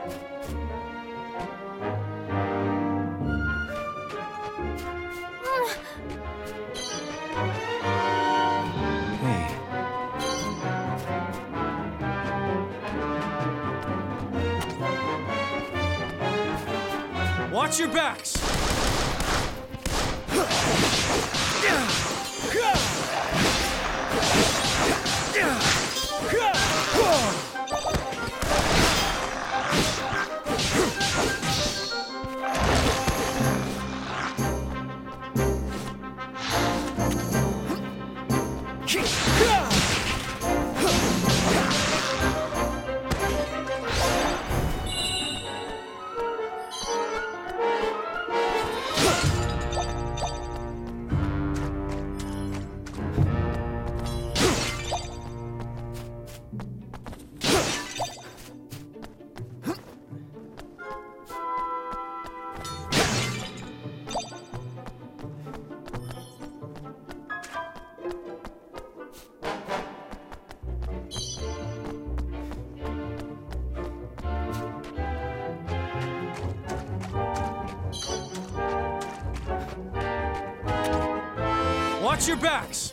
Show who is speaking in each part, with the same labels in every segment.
Speaker 1: Watch your backs! Watch your backs!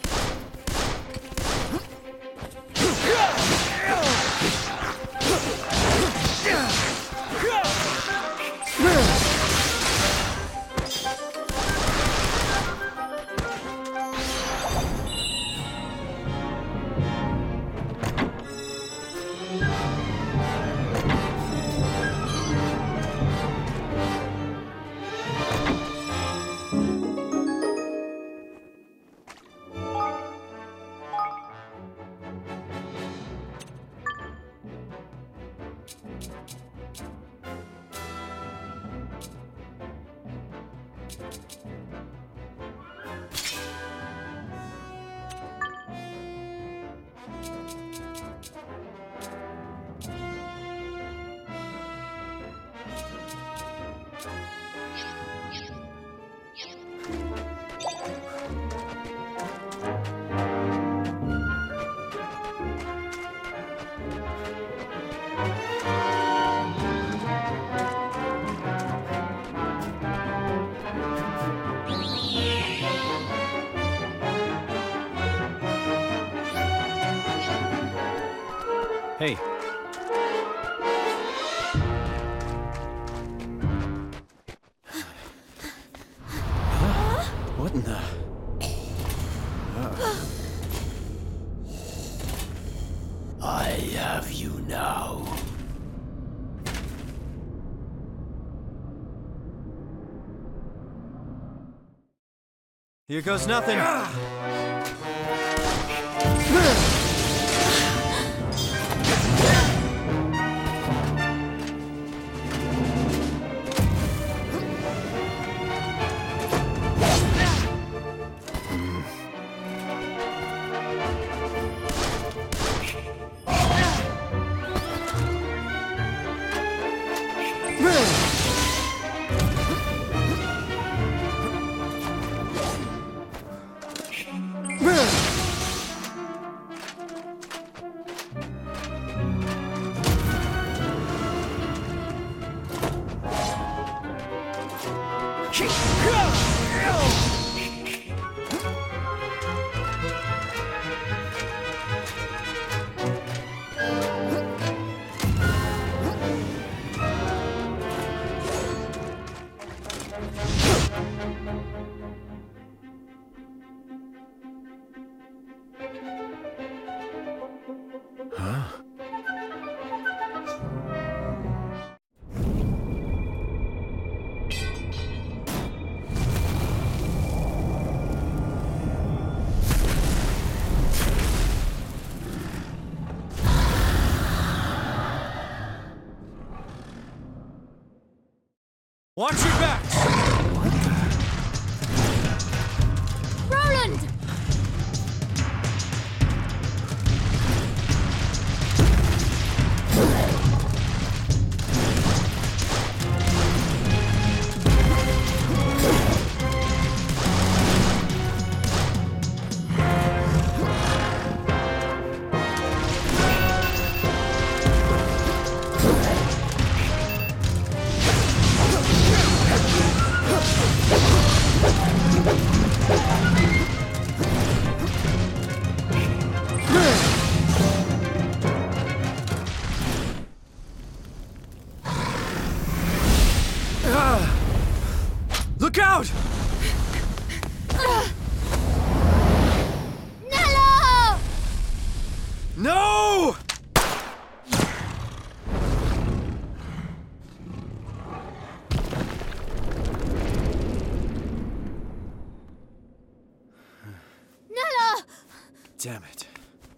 Speaker 1: Hey. What in the...
Speaker 2: I have you now.
Speaker 1: Here goes nothing. Watch your backs!
Speaker 2: What the...
Speaker 3: Roland!
Speaker 1: Damn it.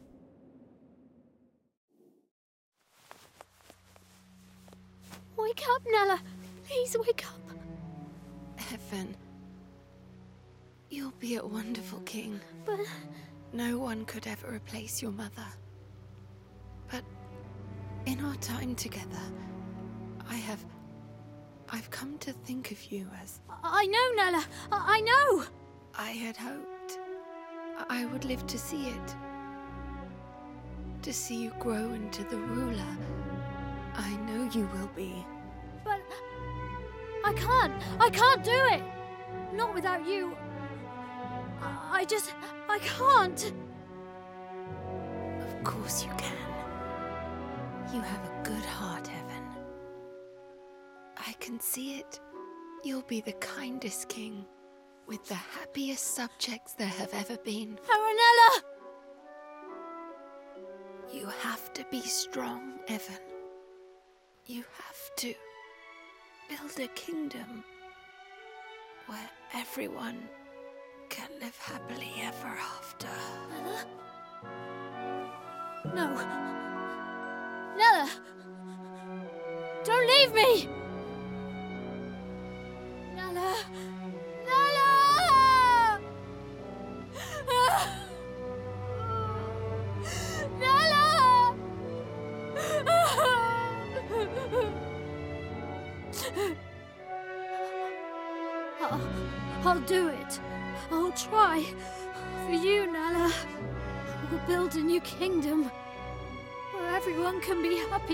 Speaker 3: Wake up, Nella. Please wake up.
Speaker 4: Evan, you'll be a wonderful king.
Speaker 3: But
Speaker 4: No one could ever replace your mother. But in our time together, I've come to think of you as...
Speaker 3: I know, Nella. I know.
Speaker 4: I had hoped I would live to see it. To see you grow into the ruler I know you will be.
Speaker 3: But I can't do it. Not without you. I can't.
Speaker 4: Of course you can. You have a good heart, Evan. I can see it. You'll be the kindest king, with the happiest subjects there have ever been.
Speaker 3: Aranella!
Speaker 4: You have to be strong, Evan. You have to build a kingdom where everyone can live happily ever after.
Speaker 3: No. Nella! Don't leave me! Nella! Nella! Nella! I'll do it. I'll try. For you, Nella. We'll build a new kingdom where everyone can be happy.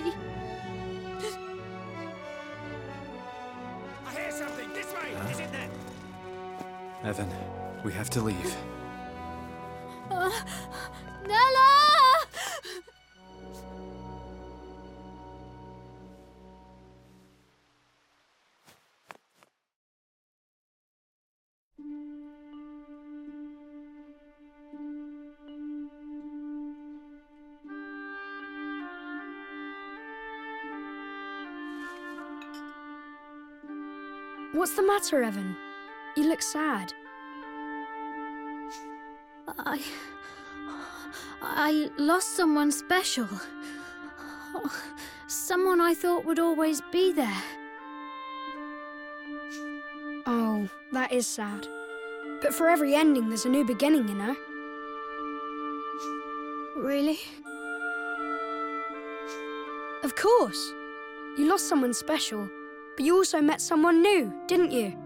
Speaker 1: I hear something! This way! Is it there? Evan, we have to leave.
Speaker 3: Nella!
Speaker 5: What's the matter, Evan? You look sad.
Speaker 3: I lost someone special. Someone I thought would always be there.
Speaker 5: Oh, that is sad. But for every ending, there's a new beginning, you know?
Speaker 3: Really?
Speaker 5: Of course. You lost someone special, but you also met someone new, didn't you?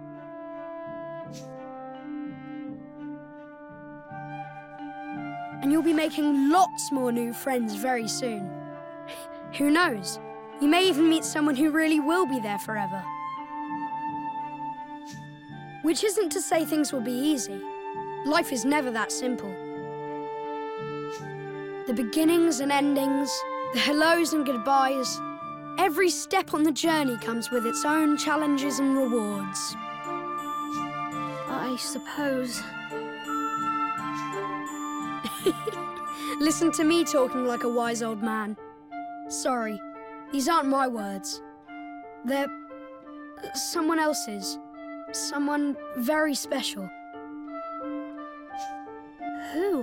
Speaker 5: And you'll be making lots more new friends very soon. Who knows? You may even meet someone who really will be there forever. Which isn't to say things will be easy. Life is never that simple. The beginnings and endings, the hellos and goodbyes, every step on the journey comes with its own challenges and rewards.
Speaker 3: I suppose.
Speaker 5: Listen to me talking like a wise old man. Sorry, these aren't my words. They're someone else's. Someone very special.
Speaker 3: Who?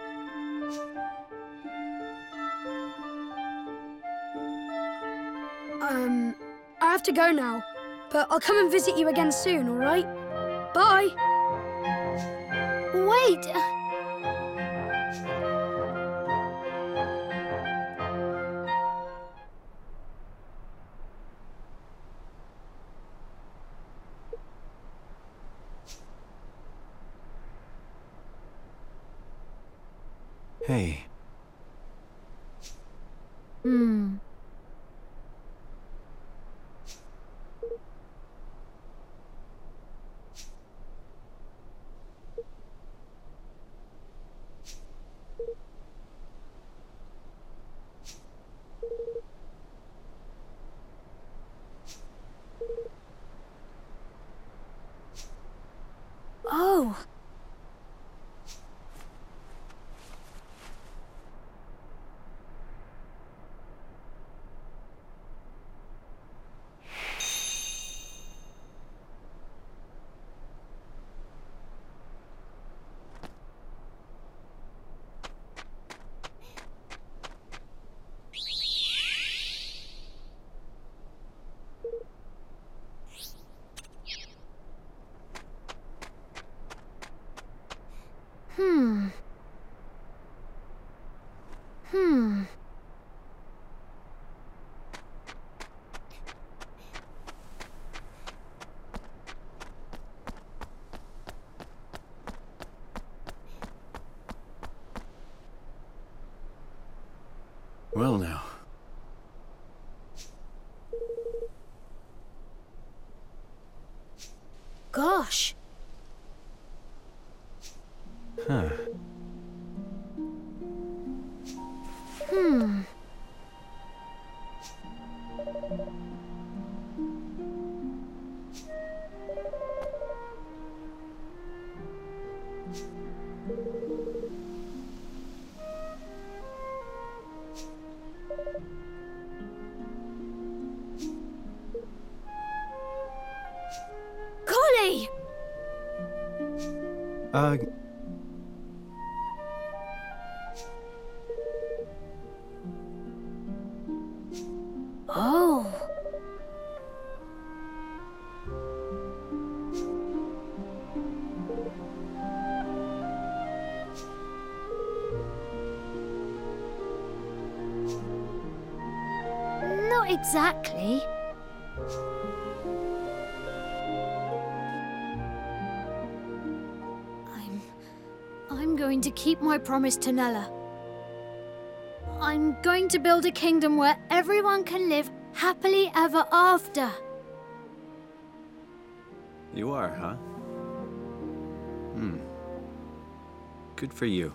Speaker 5: I have to go now, but I'll come and visit you again soon, all right? Bye!
Speaker 3: Wait!
Speaker 1: Hey.
Speaker 3: Oh!
Speaker 1: Well now.
Speaker 3: Gosh.
Speaker 1: Huh.
Speaker 3: Golly!
Speaker 1: Uh...
Speaker 3: Oh. Not exactly. I'm going to keep my promise to Nella. I'm going to build a kingdom where everyone can live happily ever after.
Speaker 1: You are, huh? Good for you.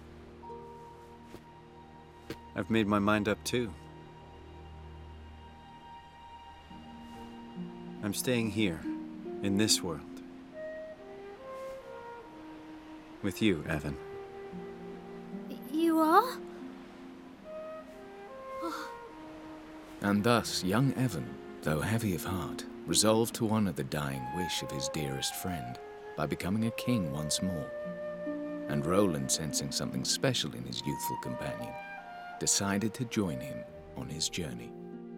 Speaker 1: I've made my mind up too. I'm staying here, in this world. With you, Evan.
Speaker 3: You are?
Speaker 2: And thus, young Evan, though heavy of heart, resolved to honor the dying wish of his dearest friend by becoming a king once more. And Roland, sensing something special in his youthful companion, decided to join him on his journey.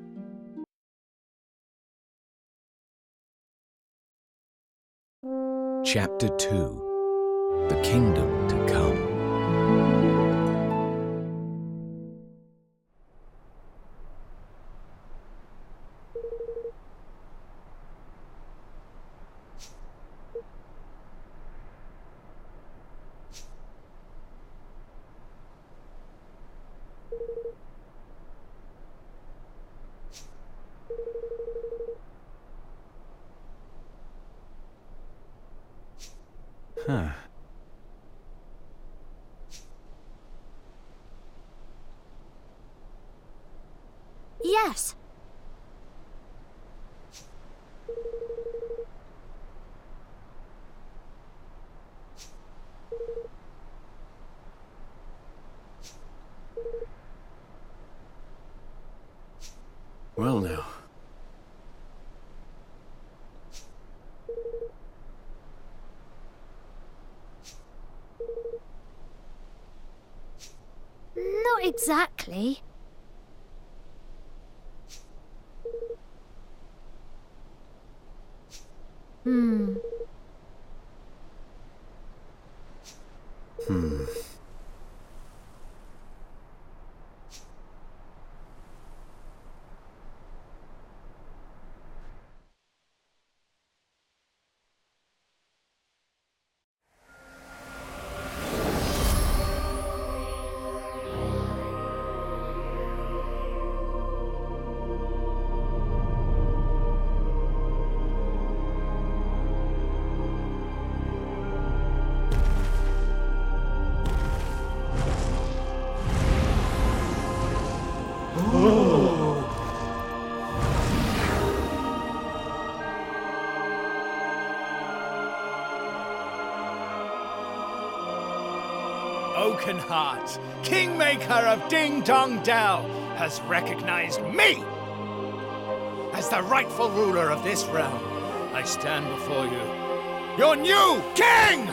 Speaker 2: Chapter 2: The Kingdom to Come.
Speaker 1: Huh.
Speaker 3: Yes.
Speaker 1: Well now.
Speaker 3: Not exactly. Hmm.
Speaker 6: Oakenheart, Kingmaker of Ding Dong Dell, has recognized me as the rightful ruler of this realm. I stand before you, your new king!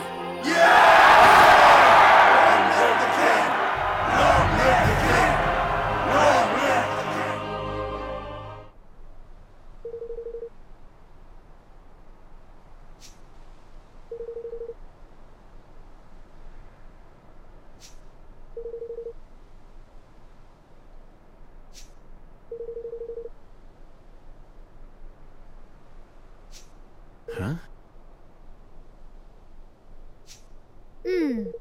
Speaker 1: Huh?
Speaker 3: Hmm.